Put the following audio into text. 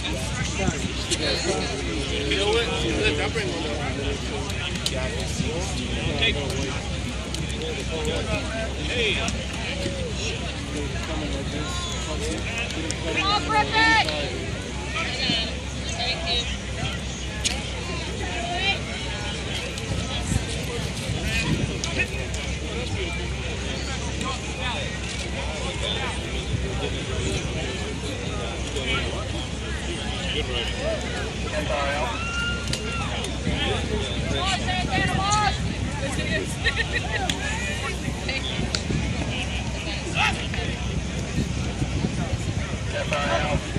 You know what? Look, I'll bring one up. Hey. Get off, Griffin! Good riding. Come on, Santana, boss! FIL.